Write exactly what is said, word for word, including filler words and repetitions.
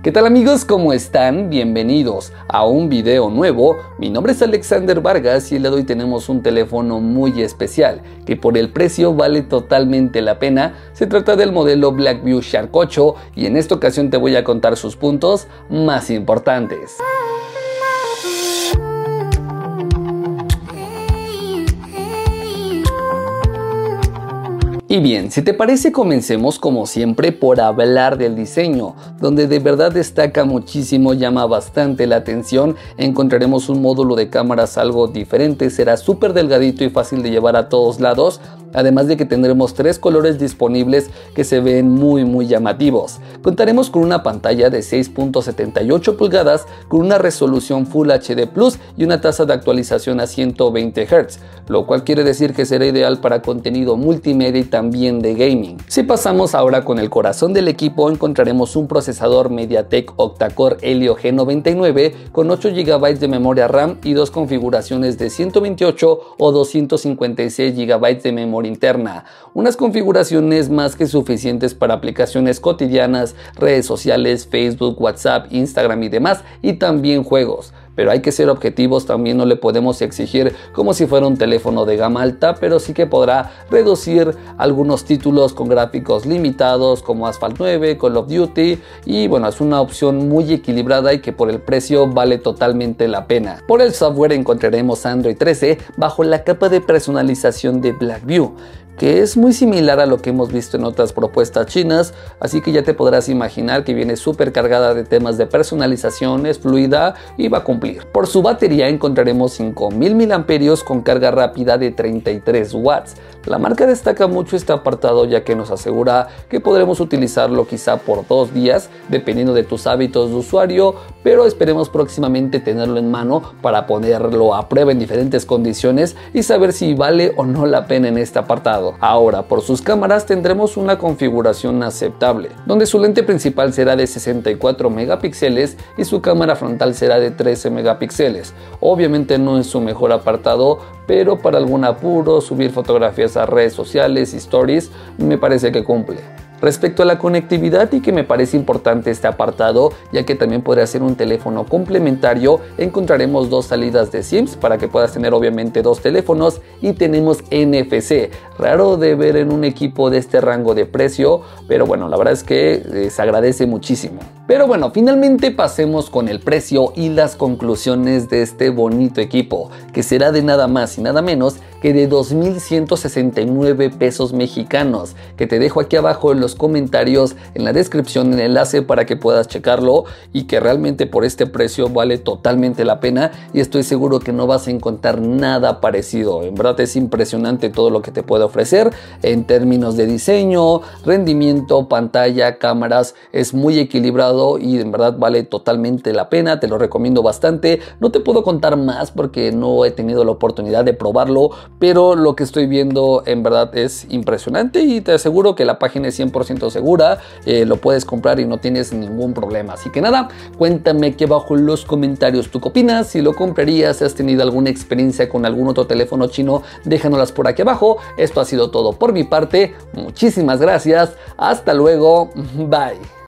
¿Qué tal amigos? ¿Cómo están? Bienvenidos a un video nuevo. Mi nombre es Alexander Vargas y el día de hoy tenemos un teléfono muy especial que por el precio vale totalmente la pena. Se trata del modelo Blackview Shark ocho y en esta ocasión te voy a contar sus puntos más importantes. Y bien, si te parece, comencemos como siempre por hablar del diseño, donde de verdad destaca muchísimo, llama bastante la atención. Encontraremos un módulo de cámaras algo diferente, será súper delgadito y fácil de llevar a todos lados. Además de que tendremos tres colores disponibles que se ven muy muy llamativos. Contaremos con una pantalla de seis punto setenta y ocho pulgadas con una resolución Full H D plus y una tasa de actualización a ciento veinte hertz, lo cual quiere decir que será ideal para contenido multimedia y también de gaming. Si pasamos ahora con el corazón del equipo, encontraremos un procesador MediaTek Octa-Core Helio G noventa y nueve con ocho gigabytes de memoria RAM y dos configuraciones de ciento veintiocho o doscientos cincuenta y seis gigabytes de memoria interna, unas configuraciones más que suficientes para aplicaciones cotidianas, redes sociales, Facebook, WhatsApp, Instagram y demás, y también juegos. Pero hay que ser objetivos, también no le podemos exigir como si fuera un teléfono de gama alta, pero sí que podrá reducir algunos títulos con gráficos limitados como Asphalt nueve, Call of Duty, y bueno, es una opción muy equilibrada y que por el precio vale totalmente la pena. Por el software encontraremos Android trece bajo la capa de personalización de Blackview, que es muy similar a lo que hemos visto en otras propuestas chinas, así que ya te podrás imaginar que viene súper cargada de temas de personalización, es fluida y va a cumplir. Por su batería encontraremos cinco mil miliamperios hora con carga rápida de treinta y tres watts. La marca destaca mucho este apartado ya que nos asegura que podremos utilizarlo quizá por dos días, dependiendo de tus hábitos de usuario, pero esperemos próximamente tenerlo en mano para ponerlo a prueba en diferentes condiciones y saber si vale o no la pena en este apartado. Ahora, por sus cámaras tendremos una configuración aceptable, donde su lente principal será de sesenta y cuatro megapíxeles y su cámara frontal será de trece megapíxeles. Obviamente no es su mejor apartado, pero para algún apuro, subir fotografías a redes sociales y stories, me parece que cumple. Respecto a la conectividad, y que me parece importante este apartado, ya que también podría ser un teléfono complementario, encontraremos dos salidas de SIMs para que puedas tener obviamente dos teléfonos y tenemos N F C, raro de ver en un equipo de este rango de precio, pero bueno, la verdad es que eh, se agradece muchísimo. Pero bueno, finalmente pasemos con el precio y las conclusiones de este bonito equipo, que será de nada más y nada menos que de dos mil ciento sesenta y nueve pesos mexicanos, que te dejo aquí abajo en los comentarios, en la descripción, el enlace para que puedas checarlo, y que realmente por este precio vale totalmente la pena y estoy seguro que no vas a encontrar nada parecido. En verdad es impresionante todo lo que te puede ofrecer en términos de diseño, rendimiento, pantalla, cámaras, es muy equilibrado y en verdad vale totalmente la pena, te lo recomiendo bastante. No te puedo contar más porque no he tenido la oportunidad de probarlo, pero lo que estoy viendo en verdad es impresionante y te aseguro que la página es cien por ciento segura, eh, lo puedes comprar y no tienes ningún problema. Así que nada, cuéntame aquí abajo en los comentarios tú qué opinas, si lo comprarías, si has tenido alguna experiencia con algún otro teléfono chino, déjanoslas por aquí abajo. Esto ha sido todo por mi parte, muchísimas gracias, hasta luego, bye.